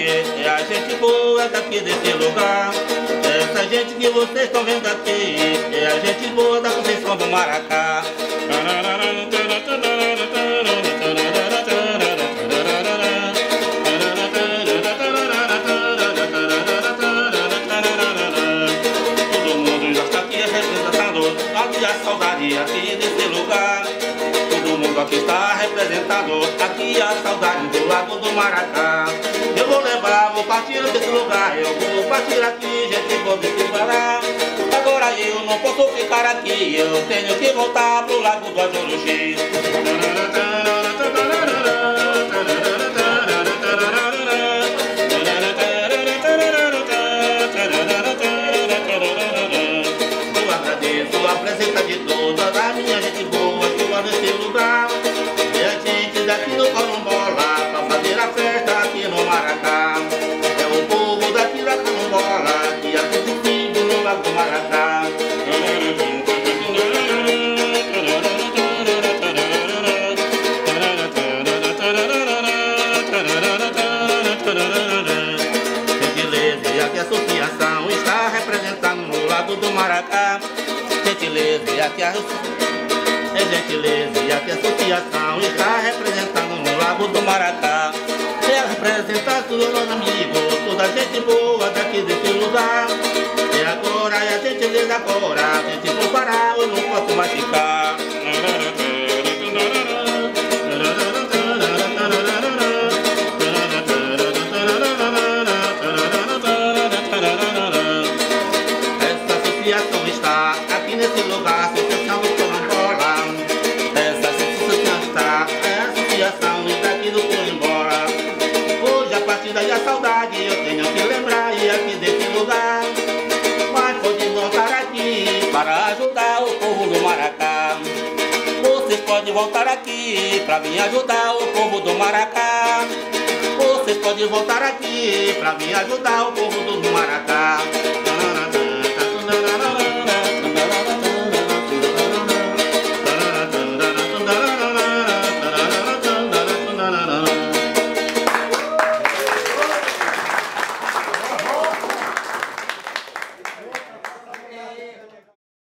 é a gente boa daqui desse lugar. Essa gente que vocês estão vendo aqui é a gente boa da Conceição do Maracá. Todo mundo já está aqui representando a saudade aqui desse lugar. Todo mundo aqui está representando aqui a saudade do Lago do Maracá. Eu vou levar, vou partir desse lugar, eu vou partir aqui, gente, vou desse Pará. Agora eu não posso ficar aqui, eu tenho que voltar pro Lago do Ajuruxi. Eu agradeço a presença de toda a minha gente boa que mora nesse lugar. E a gente daqui no Carambola pra fazer a festa aqui no Maracá. É o povo daqui da Carambola que assiste filho no Lago do Maracá. Gentileza, e aqui a associação está representando no Lago do Maracá. Gentileza, e aqui a gentileza, e aqui a associação está representando no Lago do Maracá. É representar todos os amigos, toda a gente boa daqui desse lugar. E agora, é a gentileza agora, a gente for parar, eu não posso mais ficar. Essa associação está aqui nesse lugar, Associação do Carambola. Essa associação está, é a associação está aqui do Carambola. Hoje a partida e a saudade eu tenho que lembrar e aqui desse lugar. Mas pode voltar aqui para ajudar o povo do Maracá. Vocês podem voltar aqui para me ajudar o povo do Maracá. Vocês podem voltar aqui para me ajudar o povo do Maracá.